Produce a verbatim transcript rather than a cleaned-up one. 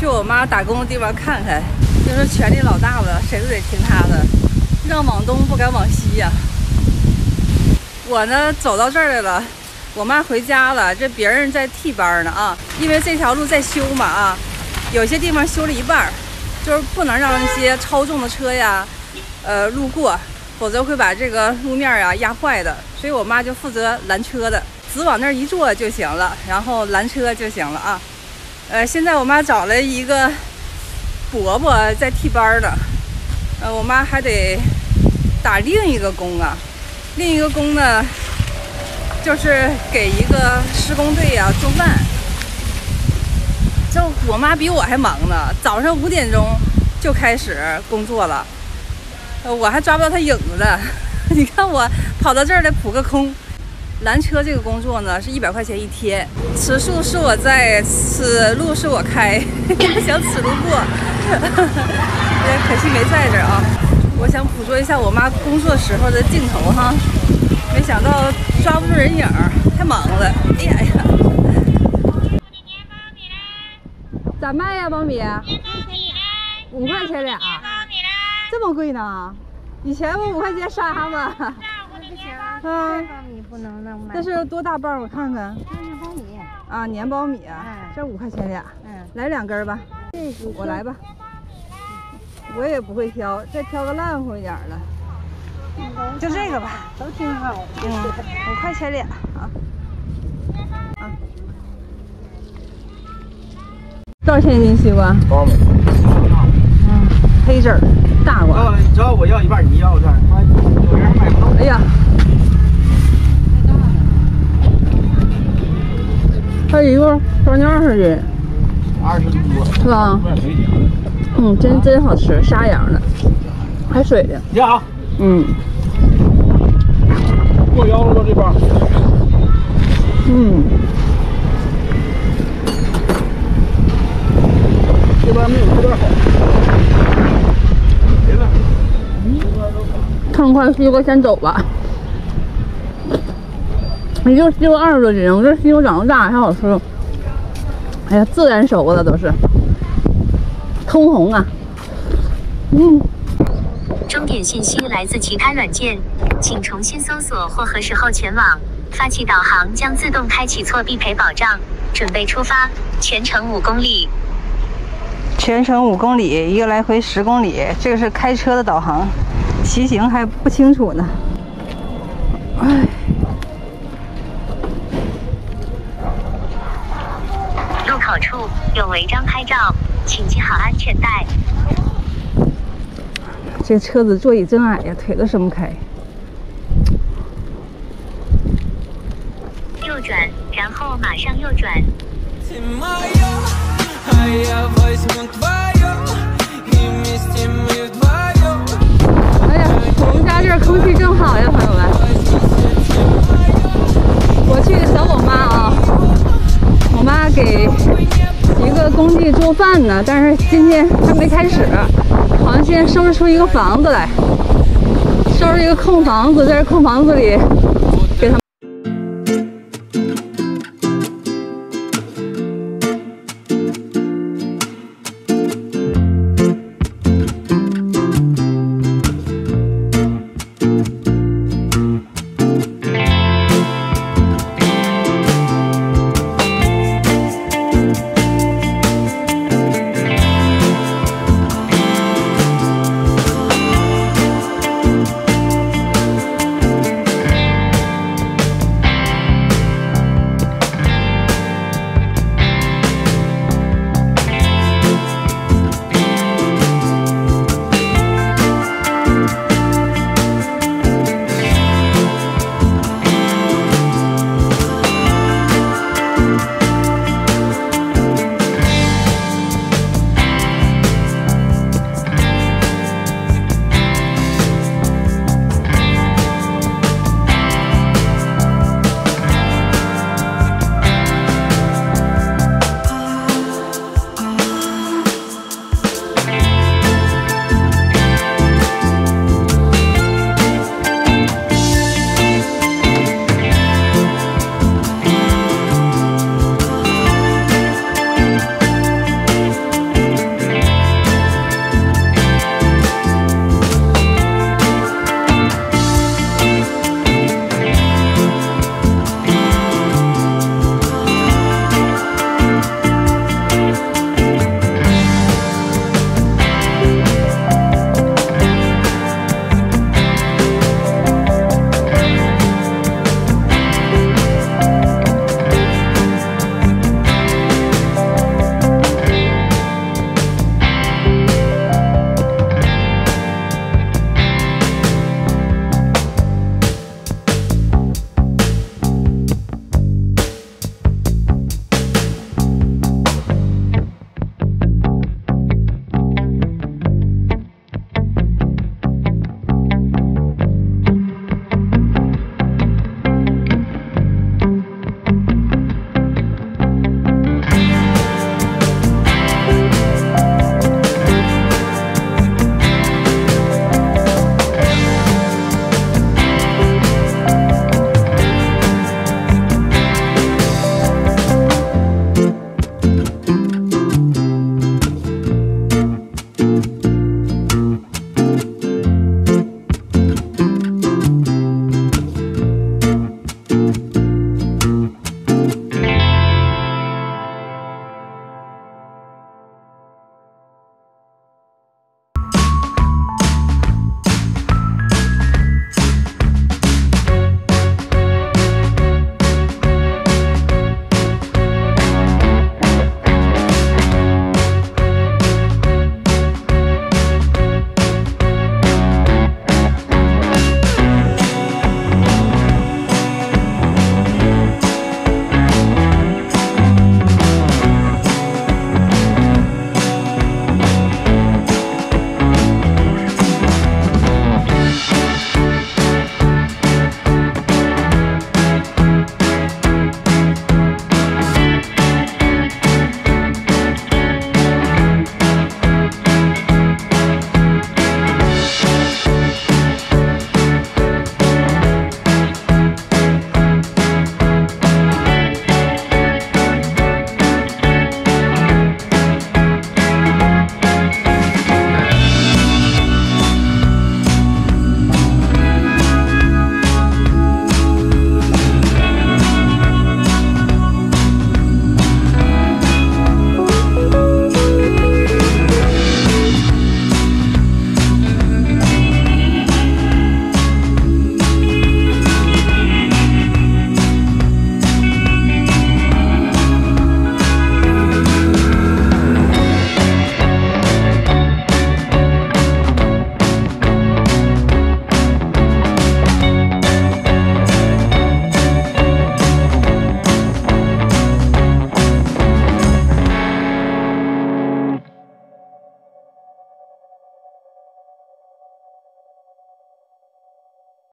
去我妈打工的地方看看。就是权力老大了，谁都得听他的，让往东不敢往西呀、啊。我呢走到这儿来了，我妈回家了，这别人在替班呢啊，因为这条路在修嘛啊，有些地方修了一半，就是不能让那些超重的车呀，呃路过，否则会把这个路面啊压坏的。所以我妈就负责拦车的，只往那儿一坐就行了，然后拦车就行了啊。呃，现在我妈找了一个伯伯在替班呢，呃，我妈还得打另一个工啊，另一个工呢，就是给一个施工队呀、啊、做饭。这我妈比我还忙呢，早上五点钟就开始工作了，呃，我还抓不到她影子呢。你看我跑到这儿来扑个空。拦车这个工作呢是一百块钱一天，此树是我栽，此路是我开，想此路过。可惜没在这儿啊！我想捕捉一下我妈工作时候的镜头哈，没想到抓不住人影儿，太忙了。哎呀呀！咋卖呀，苞米？五块钱俩，这么贵呢？以前我五块钱沙子。啊，苞米不能那么卖。这是多大包？我看看。年苞米。啊，年苞米啊，嗯、这五块钱俩。嗯，来两根吧。我来吧。我也不会挑，再挑个烂乎一点的。嗯、就这个吧，都挺好。嗯，五块钱俩啊。啊。多少钱一斤西瓜？八毛。嗯，黑籽儿，大瓜。 你知道我要一半，你要一半，有人买不动。 哎呀。它一个将近二十斤， 二十多， 是吧？嗯，真真好吃，沙瓤的，还水的。 你好， 嗯， 过腰了吧这帮？ 嗯， 这帮没有这边好。别了， 看块西瓜先走吧。一个西瓜二十多斤，我这西瓜长得大还好吃。哎呀，自然熟的都是，通红啊。嗯。 终点信息来自其他软件，请重新搜索或核实后前往。发起导航将自动开启错必赔保障。准备出发，全程五公里。 全程五公里，一个来回十公里。这个是开车的导航，骑行还不清楚呢。哎。 路口处有违章拍照，请系好安全带。 这车子座椅真矮呀，腿都伸不开。 右转，然后马上右转。 哎呀，我们家这儿空气真好呀，朋友们。我去找我妈啊。我妈给一个工地做饭呢，但是今天还没开始，好像现在收拾出一个房子来，收拾一个空房子，在这空房子里